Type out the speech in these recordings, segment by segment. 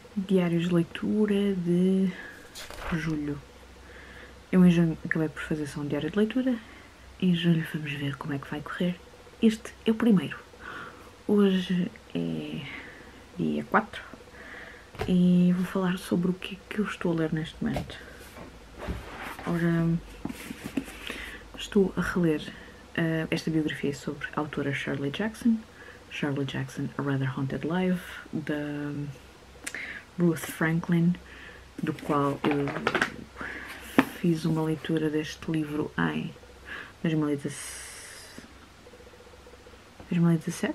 Diários de leitura de julho. Eu em junho acabei por fazer só um diário de leitura. Em julho vamos ver como é que vai correr. Este é o primeiro. Hoje é dia 4 e vou falar sobre o que é que eu estou a ler neste momento. Ora, estou a reler esta biografia sobre a autora Shirley Jackson, A Rather Haunted Life, da Ruth Franklin, do qual eu fiz uma leitura deste livro em 2017?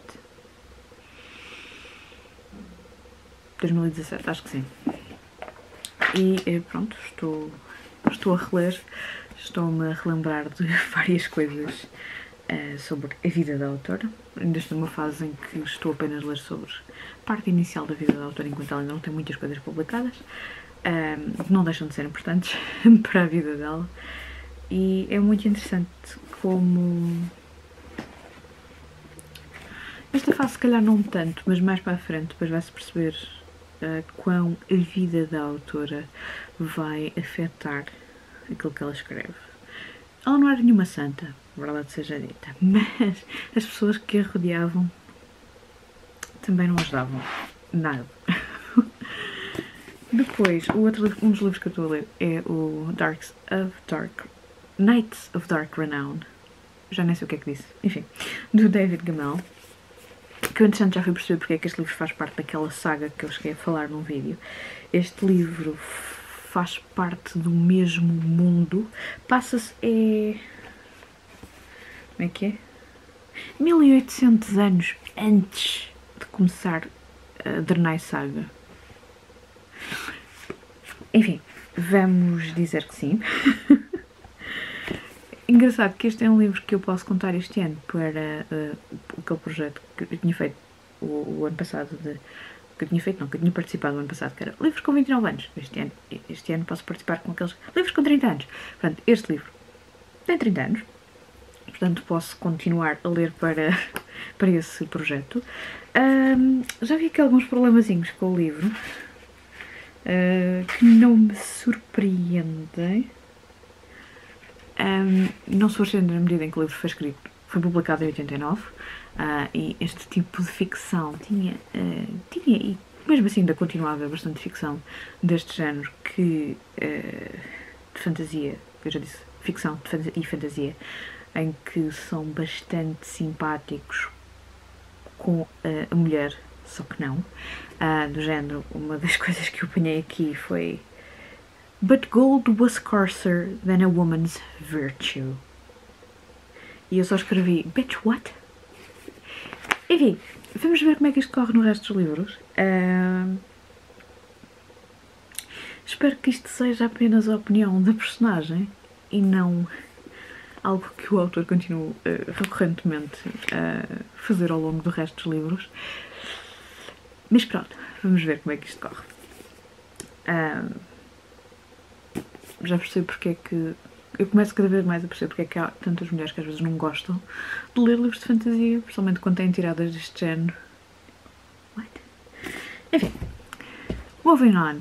2017, acho que sim. E pronto, estou a reler, estou-me a relembrar de várias coisas sobre a vida da autora. Ainda estou numa fase em que estou apenas a ler sobre a parte inicial da vida da autora, enquanto ela ainda não tem muitas coisas publicadas, que não deixam de ser importantes para a vida dela. E é muito interessante como... Esta fase se calhar não tanto, mas mais para a frente depois vai-se perceber quão a vida da autora vai afetar aquilo que ela escreve. Ela não era nenhuma santa, a verdade seja dita, mas as pessoas que a rodeavam também não ajudavam nada. Depois, um dos livros que eu estou a ler é o Knights of Dark Renown, já nem sei o que é que disse, enfim, do David Gemmell, que eu entretanto já fui perceber porque é que este livro faz parte daquela saga que eu cheguei a falar num vídeo. Este livro faz parte do mesmo mundo, passa-se como é que é? 1800 anos antes de começar a Drenai Saga. Enfim, vamos dizer que sim. Engraçado que este é um livro que eu posso contar este ano para aquele projeto que eu tinha feito o ano passado, que eu tinha participado no ano passado, que era livros com 29 anos. Este ano posso participar com aqueles livros com 30 anos. Portanto, este livro tem 30 anos, portanto posso continuar a ler para esse projeto. Já vi aqui alguns problemazinhos com o livro que não me surpreendem. Não se surpreende na medida em que o livro foi publicado em 89 e este tipo de ficção tinha e mesmo assim ainda continua a haver bastante ficção deste género de fantasia, eu já disse ficção e fantasia, em que são bastante simpáticos com a mulher, só que não, do género. Uma das coisas que eu apanhei aqui foi "But gold was scarcer than a woman's virtue." E eu só escrevi "Bitch, what?" Enfim, vamos ver como é que isto corre no resto dos livros. Espero que isto seja apenas a opinião da personagem e não algo que o autor continue recorrentemente a fazer ao longo do resto dos livros. Mas pronto, vamos ver como é que isto corre. Já percebo porque é que... Eu começo cada vez mais a perceber porque é que há tantas mulheres que às vezes não gostam de ler livros de fantasia, principalmente quando têm tiradas deste género. What? Enfim, moving on.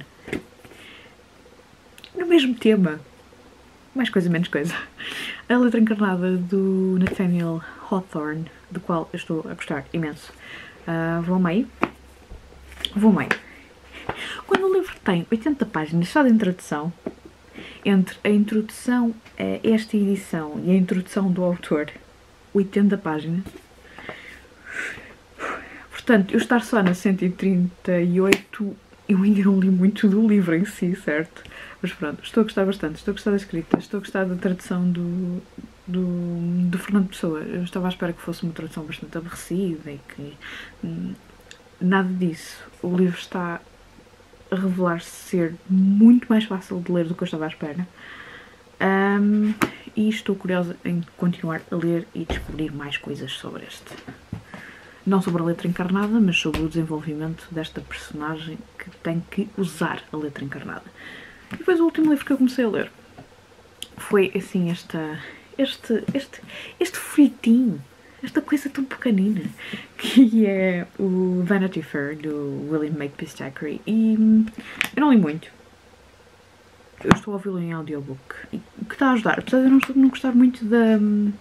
No mesmo tema, mais coisa menos coisa, a letra encarnada do Nathaniel Hawthorne, do qual eu estou a gostar imenso. Vou ao meio. Quando o livro tem 80 páginas só de introdução, entre a introdução a esta edição e a introdução do autor, 80 páginas. Portanto, eu estar só na 138, eu ainda não li muito do livro em si, certo? Mas pronto, estou a gostar bastante, estou a gostar da escrita, estou a gostar da tradução do Fernando Pessoa. Eu estava à espera que fosse uma tradução bastante aborrecida e que nada disso. O livro está a revelar-se ser muito mais fácil de ler do que eu estava à espera. E estou curiosa em continuar a ler e descobrir mais coisas sobre este. Não sobre a letra encarnada, mas sobre o desenvolvimento desta personagem que tem que usar a letra encarnada. E depois o último livro que eu comecei a ler foi assim este fritinho esta coisa tão pequenina, que é o Vanity Fair, do William Makepeace Thackeray, e eu não li muito. Eu estou a ouvi-lo em audiobook, e o que está a ajudar, apesar de eu não gostar muito da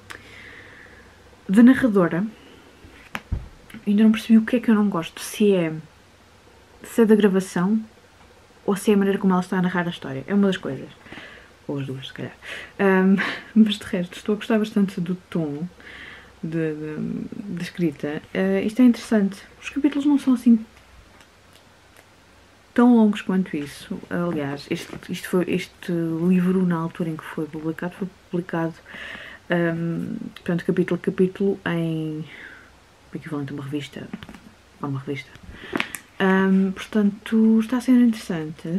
narradora, ainda não percebi o que é que eu não gosto, se é da gravação ou se é a maneira como ela está a narrar a história. É uma das coisas. Ou as duas, se calhar. Mas de resto, estou a gostar bastante do tom de escrita. Isto é interessante. Os capítulos não são assim tão longos quanto isso. Aliás, este livro, na altura em que foi publicado, portanto, capítulo a capítulo, em o equivalente a uma revista. Ou uma revista. Portanto, está a ser interessante.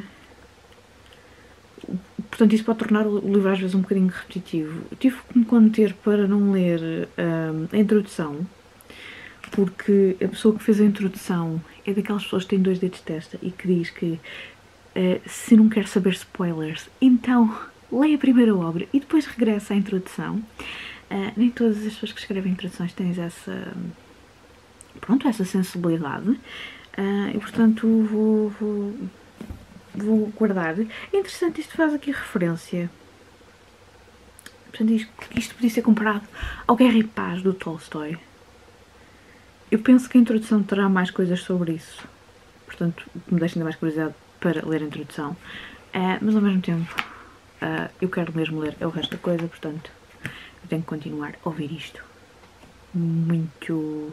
Portanto, isso pode tornar o livro às vezes um bocadinho repetitivo. Eu tive que me conter para não ler a introdução, porque a pessoa que fez a introdução é daquelas pessoas que têm 2 dedos de testa e que diz que se não quer saber spoilers, então leia a primeira obra e depois regressa à introdução. Nem todas as pessoas que escrevem introduções têm essa sensibilidade. E portanto vou guardar. É interessante, isto faz aqui referência. Portanto, isto podia ser comparado ao Guerra e Paz do Tolstói. Eu penso que a introdução terá mais coisas sobre isso. Portanto, me deixa ainda mais curiosidade para ler a introdução. Mas ao mesmo tempo, eu quero mesmo ler o resto da coisa, portanto, eu tenho que continuar a ouvir isto. Muito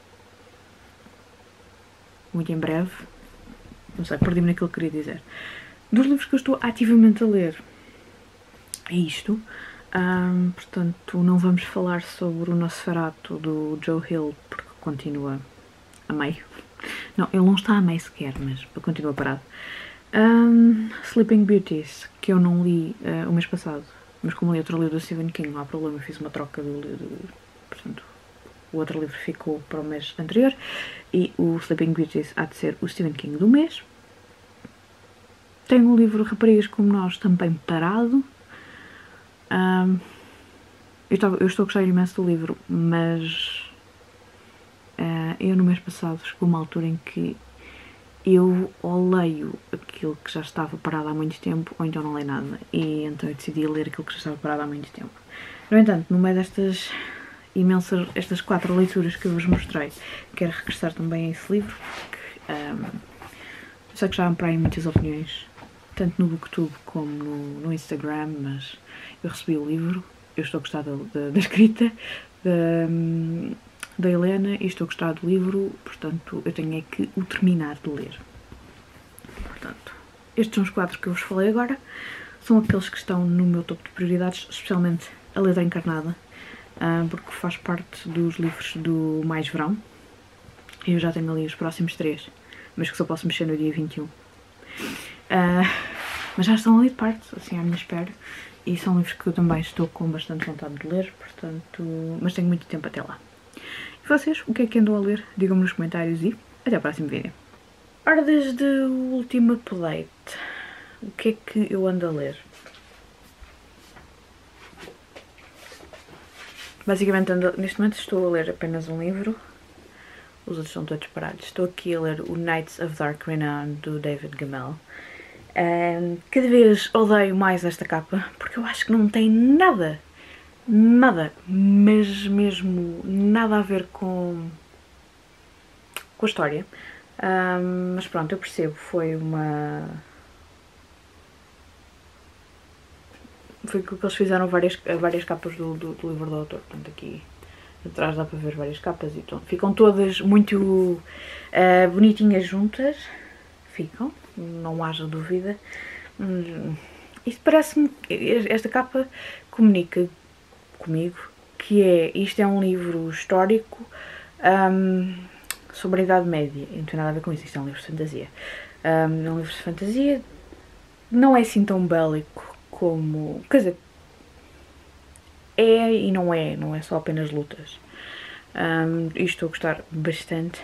em breve. Não sei, perdi-me naquilo que queria dizer. Dos livros que eu estou ativamente a ler, é isto. Portanto, não vamos falar sobre o Nosferatu do Joe Hill, porque continua a meio. Não, ele não está a meio sequer, mas continua parado. Sleeping Beauties, que eu não li o mês passado, mas como li outro livro do Stephen King, não há problema, fiz uma troca portanto, o outro livro ficou para o mês anterior e o Sleeping Beauties há de ser o Stephen King do mês. Tenho o livro Raparigas Como Nós também parado. Eu estou a gostar imenso do livro, mas eu no mês passado chegou uma altura em que eu ou leio aquilo que já estava parado há muito tempo ou então não leio nada, e então eu decidi ler aquilo que já estava parado há muito tempo. No entanto, no meio destas estas 4 leituras que eu vos mostrei, quero regressar também a esse livro, porque eu sei que já há para aí muitas opiniões, tanto no Booktube como no Instagram, mas eu recebi o livro, eu estou a gostar da escrita da Helena e estou a gostar do livro, portanto eu tenho é que o terminar de ler. Portanto, estes são os 4 que eu vos falei agora, são aqueles que estão no meu topo de prioridades, especialmente a Letra Encarnada, porque faz parte dos livros do Mais Verão. Eu já tenho ali os próximos 3, mas que só posso mexer no dia 21. Mas já estão ali de parte, assim à minha espera, e são livros que eu também estou com bastante vontade de ler, portanto, mas tenho muito tempo até lá. E vocês, o que é que andam a ler? Digam-me nos comentários e até ao próximo vídeo. Ora, desde o último update, o que é que eu ando a ler? Basicamente, neste momento estou a ler apenas um livro, os outros são todos parados. Estou aqui a ler o Knights of Dark Renown, do David Gemmell. Cada vez odeio mais esta capa, porque eu acho que não tem nada, mas mesmo nada a ver com a história. Mas pronto, eu percebo, foi aquilo que eles fizeram várias capas do livro do autor. Portanto, aqui atrás dá para ver várias capas e ficam todas muito bonitinhas juntas. Ficam, não haja dúvida. Isto parece-me, esta capa comunica comigo que isto é um livro histórico sobre a Idade Média. E não tem nada a ver com isso, isto é um livro de fantasia. É um livro de fantasia, não é assim tão bélico como, quer dizer, é e não é só apenas lutas. E estou a gostar bastante.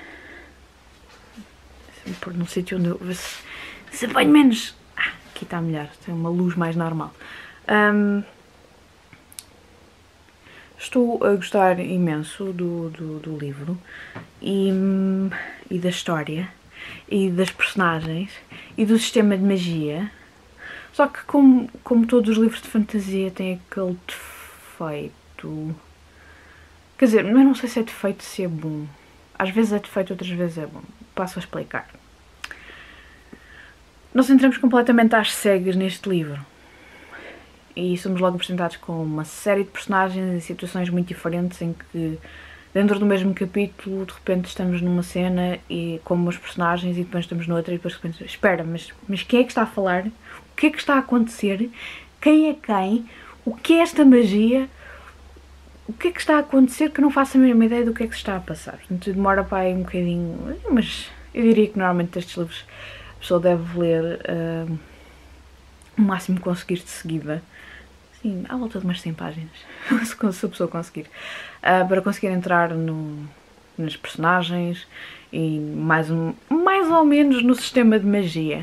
Vou pôr num sítio onde eu se apanho menos. Aqui está melhor, tem uma luz mais normal. estou a gostar imenso do livro e da história e das personagens e do sistema de magia. Só que como todos os livros de fantasia têm aquele defeito... Quer dizer, eu não sei se é defeito, se é bom. Às vezes é defeito, outras vezes é bom. Passo a explicar. Nós entramos completamente às cegas neste livro. E somos logo apresentados com uma série de personagens em situações muito diferentes em que, dentro do mesmo capítulo, de repente estamos numa cena e como os personagens e depois estamos noutra e depois de repente, espera, mas quem é que está a falar? O que é que está a acontecer? Quem é quem? O que é esta magia? O que é que está a acontecer que eu não faço a mínima ideia do que é que se está a passar? Portanto, demora para aí um bocadinho, mas eu diria que normalmente estes livros a pessoa deve ler o máximo que conseguir de seguida. Sim, à volta de umas 100 páginas, se a pessoa conseguir, para conseguir entrar nas personagens e mais ou menos no sistema de magia.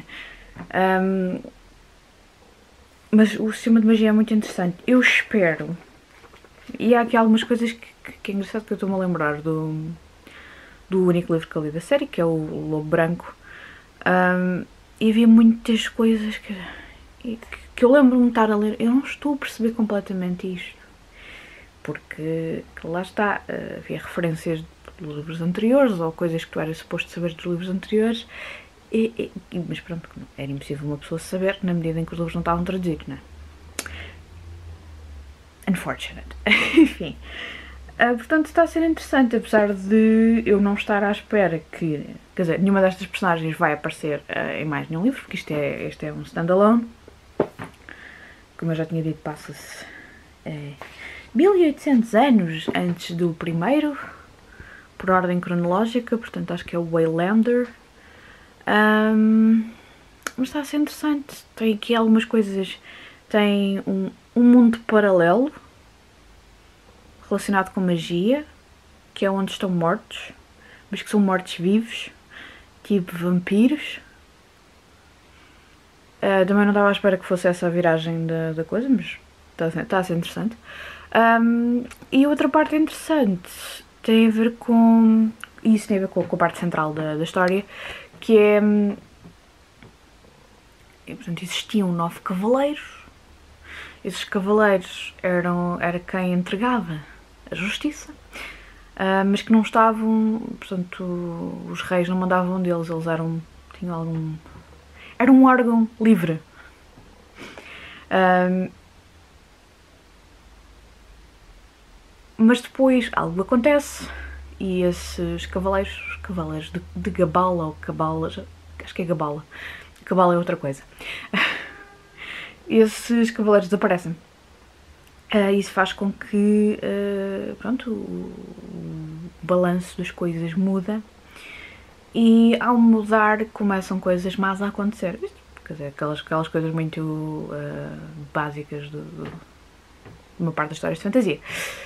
Mas o sistema de magia é muito interessante. Eu espero, e há aqui algumas coisas que é engraçado que eu estou-me a lembrar do único livro que eu li da série, que é o Lobo Branco, e havia muitas coisas que eu lembro-me de estar a ler, eu não estou a perceber completamente isto, porque lá está, havia referências dos livros anteriores, ou coisas que tu eras suposto saber dos livros anteriores, mas pronto, era impossível uma pessoa saber na medida em que os livros não estavam traduzidos, não é? Unfortunate. Enfim. Portanto, está a ser interessante, apesar de eu não estar à espera que... Quer dizer, nenhuma destas personagens vai aparecer em mais nenhum livro, porque este é um standalone. Como eu já tinha dito, passa-se 1800 anos antes do primeiro, por ordem cronológica, portanto acho que é o Waylander. Mas está a ser interessante, tem aqui algumas coisas, tem um mundo paralelo relacionado com magia, que é onde estão mortos, mas que são mortos vivos, tipo vampiros. Também não estava à espera que fosse essa a viragem da coisa, mas está a ser interessante. E outra parte interessante tem a ver com... Isso tem a ver com a parte central da história, que é... portanto, existiam 9 cavaleiros. Esses cavaleiros era quem entregava a justiça, mas que não estavam... Portanto, os reis não mandavam deles, eles tinham algum... Era um órgão livre. Mas depois algo acontece e esses cavaleiros de Gabala ou Cabala, acho que é Gabala. Cabala é outra coisa. Esses cavaleiros desaparecem. Isso faz com que pronto, o balanço das coisas muda. E ao mudar começam coisas más a acontecer. Quer dizer, aquelas coisas muito básicas de uma parte das histórias de fantasia.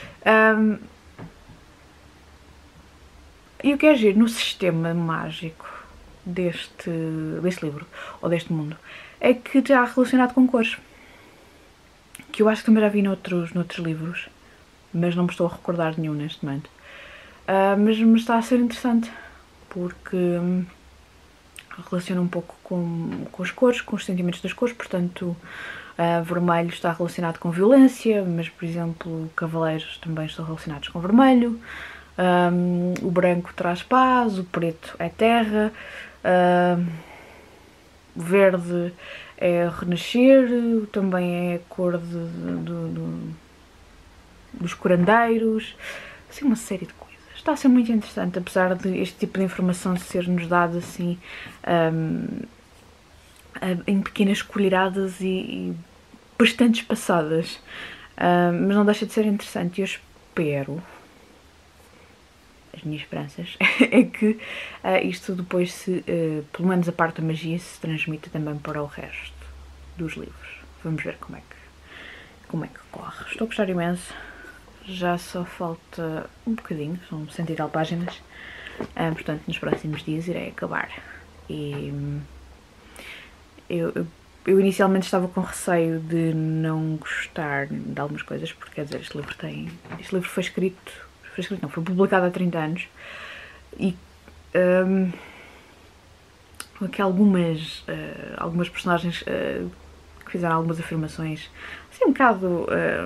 E o que é giro no sistema mágico deste livro, ou deste mundo, é que está relacionado com cores. Que eu acho que também já vi noutros livros, mas não me estou a recordar de nenhum neste momento. Mas está a ser interessante, porque relaciona um pouco com as cores, com os sentimentos das cores, portanto, vermelho está relacionado com violência, mas, por exemplo, cavaleiros também estão relacionados com vermelho, o branco traz paz, o preto é terra, o verde é renascer, também é a cor dos curandeiros, assim uma série de coisas. Está a ser muito interessante, apesar de este tipo de informação ser-nos dado assim em pequenas colheradas e bastante espaçadas, mas não deixa de ser interessante. E eu espero, as minhas esperanças, é que isto depois pelo menos a parte da magia, se transmita também para o resto dos livros. Vamos ver como é que corre. Estou a gostar imenso. Já só falta um bocadinho, são 100 e tal páginas, portanto nos próximos dias irei acabar. E eu eu inicialmente estava com receio de não gostar de algumas coisas, porque quer dizer, este livro foi escrito não, foi publicado há 30 anos e aqui algumas personagens que fizeram algumas afirmações assim um bocado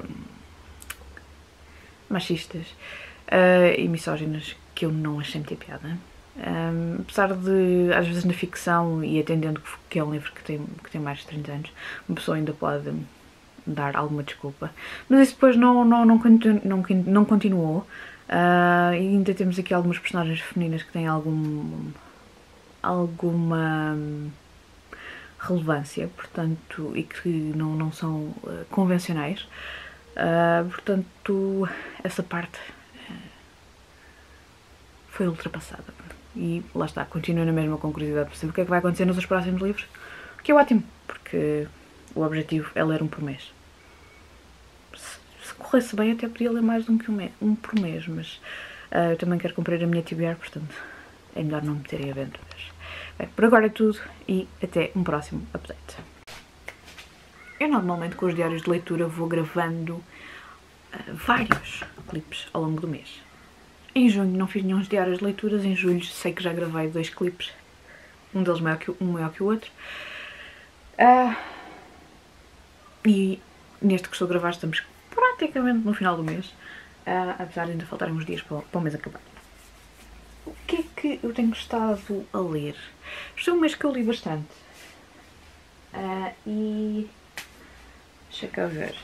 machistas e misóginas que eu não achei muita piada. Apesar de, às vezes na ficção, e atendendo que é um livro que tem mais de 30 anos, uma pessoa ainda pode dar alguma desculpa. Mas isso depois não continuou. E ainda temos aqui algumas personagens femininas que têm alguma relevância, portanto, e que não são convencionais. Portanto, essa parte foi ultrapassada. E lá está, continuo na mesma com curiosidade para saber o que é que vai acontecer nos próximos livros, o que é ótimo, porque o objetivo é ler um por mês. Se corresse bem, até podia ler mais do que um por mês, mas eu também quero cumprir a minha TBR, portanto é melhor não meter em aventuras. Bem, por agora é tudo e até um próximo update. Eu normalmente com os diários de leitura vou gravando vários clipes ao longo do mês. Em junho não fiz nenhum diários de leituras, em julho sei que já gravei 2 clipes, um deles maior que o outro. E neste que estou a gravar estamos praticamente no final do mês, apesar de ainda faltarem uns dias para o mês acabar. O que é que eu tenho estado a ler? Este é um mês que eu li bastante. E deixa cá ver.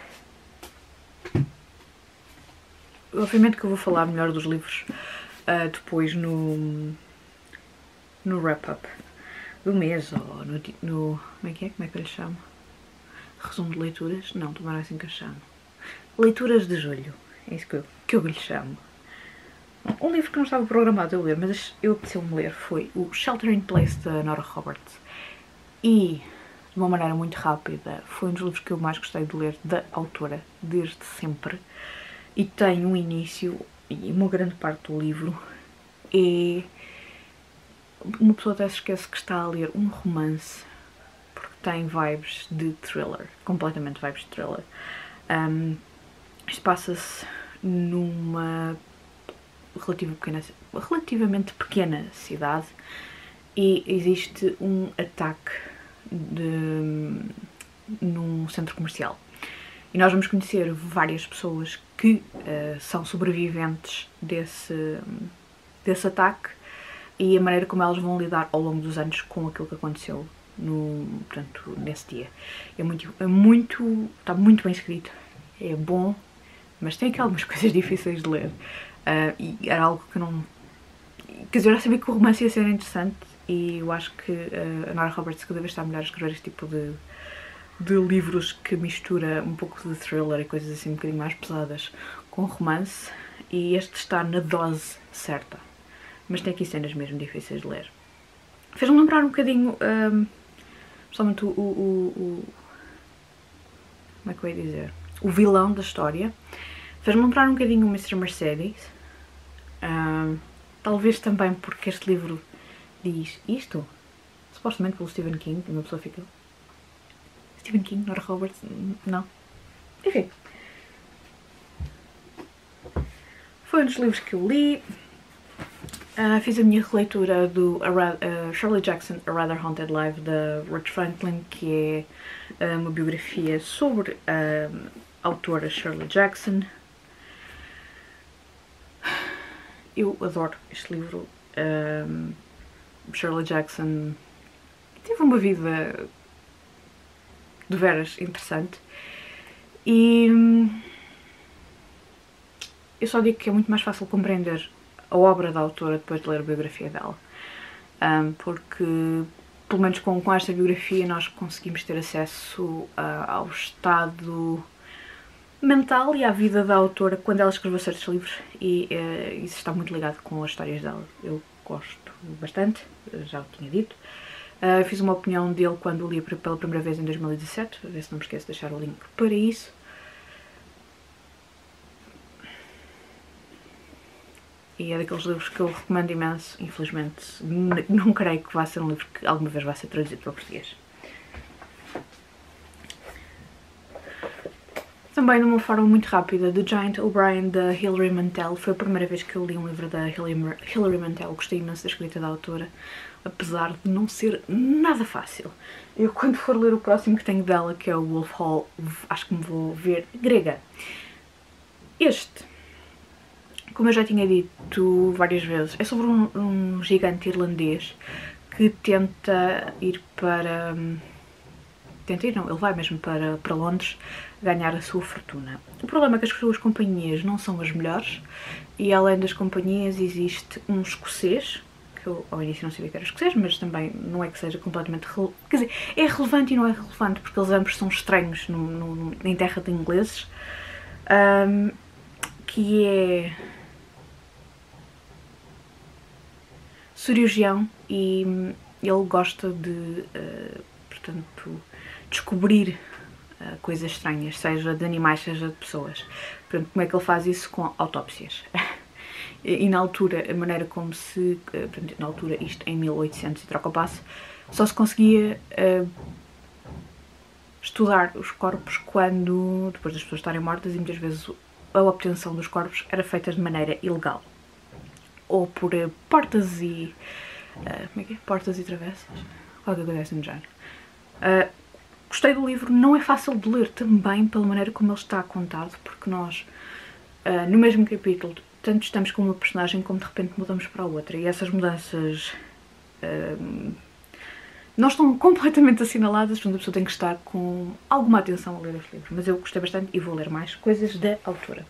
Obviamente que eu vou falar melhor dos livros depois no wrap-up do mês, ou no como é que eu lhe chamo? Resumo de leituras? Não, também não é assim que eu chamo. Leituras de julho, é isso que eu lhe chamo. Um livro que não estava programado a ler, mas eu apeteceu-me ler, foi o Shelter in Place, da Nora Roberts. E, de uma maneira muito rápida, foi um dos livros que eu mais gostei de ler da autora, desde sempre. E tem um início, e uma grande parte do livro é... Uma pessoa até se esquece que está a ler um romance, porque tem vibes de thriller, completamente vibes de thriller. Isto passa-se numa relativamente pequena cidade e existe um ataque num centro comercial. E nós vamos conhecer várias pessoas que são sobreviventes desse ataque e a maneira como elas vão lidar ao longo dos anos com aquilo que aconteceu nesse dia. Está muito bem escrito, é bom, mas tem aqui algumas coisas difíceis de ler. E era algo que não... Quer dizer, eu já sabia que o romance ia ser interessante e eu acho que a Nora Roberts cada vez está melhor a escrever este tipo de livros que mistura um pouco de thriller e coisas assim um bocadinho mais pesadas com romance, e este está na dose certa, mas tem aqui cenas mesmo difíceis de ler. Fez-me lembrar um bocadinho, principalmente como é que eu ia dizer? O vilão da história. Fez-me lembrar um bocadinho o Mr. Mercedes. Talvez também porque este livro diz isto, supostamente pelo Stephen King, e uma pessoa fica... Stephen King, Nora Roberts, não. Enfim. Foi um dos livros que eu li. Fiz a minha releitura do Shirley Jackson, A Rather Haunted Life, da Ruth Franklin, que é uma biografia sobre a autora Shirley Jackson. Eu adoro este livro. Shirley Jackson teve uma vida de veras interessante e eu só digo que é muito mais fácil compreender a obra da autora depois de ler a biografia dela, porque pelo menos com esta biografia nós conseguimos ter acesso ao estado mental e à vida da autora quando ela escreveu certos livros, e isso está muito ligado com as histórias dela. Eu gosto bastante, já o tinha dito. Fiz uma opinião dele quando o li pela primeira vez em 2017, a ver se não me esqueço de deixar o link para isso. E é daqueles livros que eu recomendo imenso. Infelizmente não creio que vá ser um livro que alguma vez vai ser traduzido para o português. Também de uma forma muito rápida, The Giant O'Brien, da Hilary Mantel. Foi a primeira vez que eu li um livro da Hilary Mantel. Gostei imenso da escrita da autora, apesar de não ser nada fácil. Eu, quando for ler o próximo que tenho dela, que é o Wolf Hall, acho que me vou ver grega. Este, como eu já tinha dito várias vezes, é sobre um gigante irlandês que tenta ir para... Tenta ir, não, ele vai mesmo para Londres ganhar a sua fortuna. O problema é que as suas companhias não são as melhores e, além das companhias, existe um escocês, que eu ao início não sabia que era escocês, mas também não é que seja completamente... Quer dizer, é relevante e não é relevante, porque eles ambos são estranhos em terra de ingleses, que é cirurgião e ele gosta de, portanto, descobrir coisas estranhas, seja de animais, seja de pessoas. Portanto, como é que ele faz isso? Com autópsias. E na altura, a maneira como se... Portanto, na altura, isto em 1800 e troca o passo, só se conseguia estudar os corpos quando, depois das pessoas estarem mortas, e muitas vezes a obtenção dos corpos era feita de maneira ilegal. Ou por portas e... como é que é? Portas e travessas? Qualquer coisa assim do género. Gostei do livro, não é fácil de ler também pela maneira como ele está contado, porque nós, no mesmo capítulo, tanto estamos com uma personagem como de repente mudamos para a outra, e essas mudanças não estão completamente assinaladas, portanto a pessoa tem que estar com alguma atenção a ler os livros, mas eu gostei bastante e vou ler mais coisas da autora.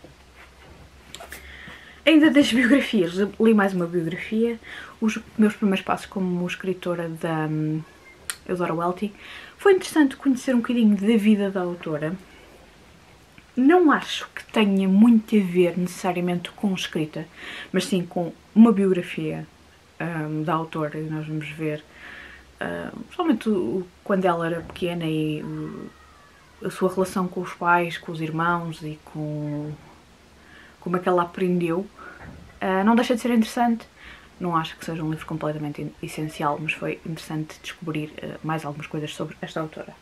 Ainda das biografias, li mais uma biografia, os meus primeiros passos como escritora da Eudora Welty. Foi interessante conhecer um bocadinho da vida da autora. Não acho que tenha muito a ver necessariamente com escrita, mas sim com uma biografia da autora. Nós vamos ver, principalmente quando ela era pequena e a sua relação com os pais, com os irmãos e com como é que ela aprendeu. Não deixa de ser interessante. Não acho que seja um livro completamente essencial, mas foi interessante descobrir mais algumas coisas sobre esta autora.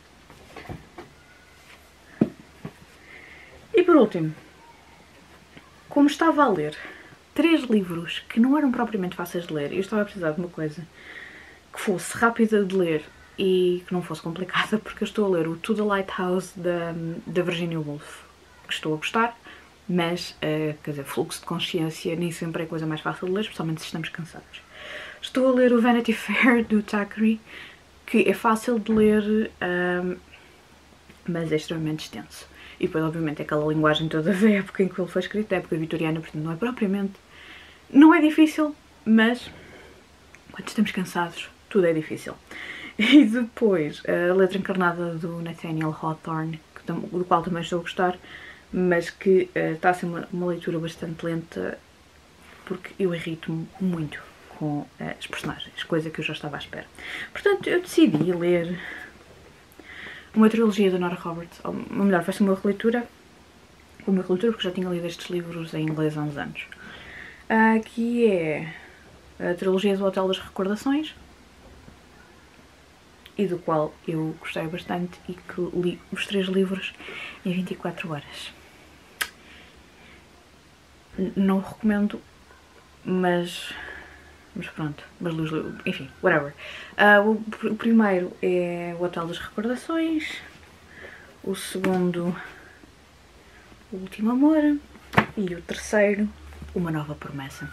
E por último, como estava a ler 3 livros que não eram propriamente fáceis de ler, e eu estava a precisar de uma coisa que fosse rápida de ler e que não fosse complicada, porque eu estou a ler o To the Lighthouse da Virginia Woolf, que estou a gostar, mas, quer dizer, fluxo de consciência nem sempre é a coisa mais fácil de ler, especialmente se estamos cansados. Estou a ler o Vanity Fair do Thackeray, que é fácil de ler, mas é extremamente extenso. E depois, obviamente, é aquela linguagem toda da época em que ele foi escrito, da época vitoriana, portanto não é propriamente... Não é difícil, mas quando estamos cansados, tudo é difícil. E depois, a Letra Encarnada do Nathaniel Hawthorne, do qual também estou a gostar, mas que está a ser uma leitura bastante lenta, porque eu irrito-me muito com as personagens, coisa que eu já estava à espera. Portanto, eu decidi ler uma trilogia da Nora Roberts, ou melhor, vai ser uma releitura, porque já tinha lido estes livros em inglês há uns anos, que é a trilogia do Hotel das Recordações, e do qual eu gostei bastante e que li os 3 livros em 24 horas. Não recomendo, mas pronto, mas li os livros, enfim, whatever. O primeiro é o Hotel das Recordações, o segundo, O Último Amor, e o terceiro, Uma Nova Promessa.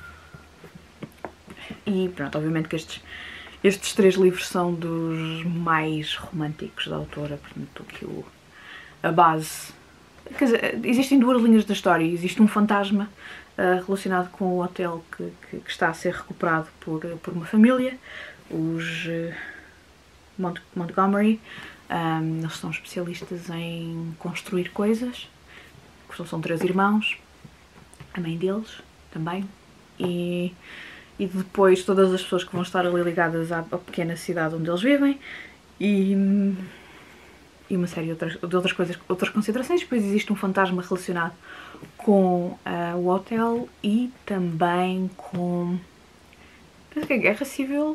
E pronto, obviamente que estes 3 livros são dos mais românticos da autora, portanto que a base... Quer dizer, existem 2 linhas da história. Existe um fantasma relacionado com o hotel que está a ser recuperado por uma família, os Montgomery. Eles são especialistas em construir coisas. São 3 irmãos, a mãe deles também, e depois todas as pessoas que vão estar ali ligadas à pequena cidade onde eles vivem, e uma série de outras coisas, outras considerações. Depois existe um fantasma relacionado com o hotel e também com... penso que é Guerra Civil,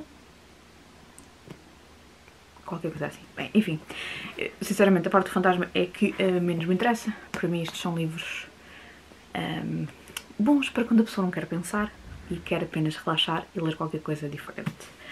qualquer coisa assim. Bem, enfim, sinceramente a parte do fantasma é que menos me interessa, porque para mim estes são livros bons para quando a pessoa não quer pensar e quer apenas relaxar e ler qualquer coisa diferente.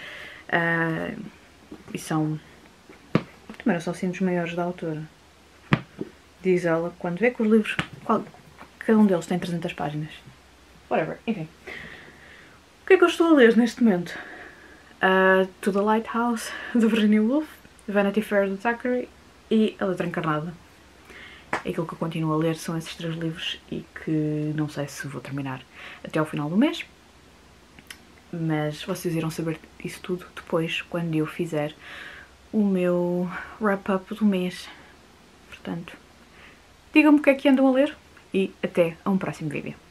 E são... também são assim dos maiores da autora. Diz ela, quando vê que os livros, cada um deles tem 300 páginas. Whatever, enfim. O que é que eu estou a ler neste momento? To the Lighthouse, de Virginia Woolf, Vanity Fair, de Thackeray e A Letra Encarnada. Aquilo que eu continuo a ler são esses 3 livros e que não sei se vou terminar até ao final do mês. Mas vocês irão saber isso tudo depois, quando eu fizer o meu wrap-up do mês. Portanto, digam-me o que é que andam a ler e até a um próximo vídeo.